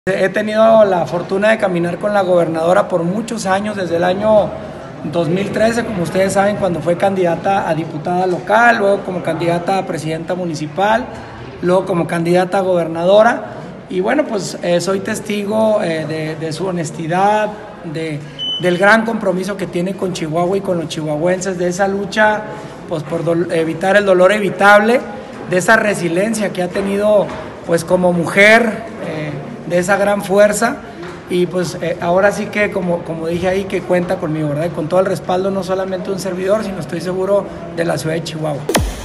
He tenido la fortuna de caminar con la gobernadora por muchos años, desde el año 2013, como ustedes saben, cuando fue candidata a diputada local, luego como candidata a presidenta municipal, luego como candidata a gobernadora. Y bueno, pues soy testigo de su honestidad, del gran compromiso que tiene con Chihuahua y con los chihuahuenses, de esa lucha pues, por evitar el dolor evitable, de esa resiliencia que ha tenido pues, como mujer, de esa gran fuerza. Y pues ahora sí que, como dije ahí, que cuenta conmigo, ¿verdad? Y con todo el respaldo no solamente de un servidor, sino estoy seguro de la ciudad de Chihuahua.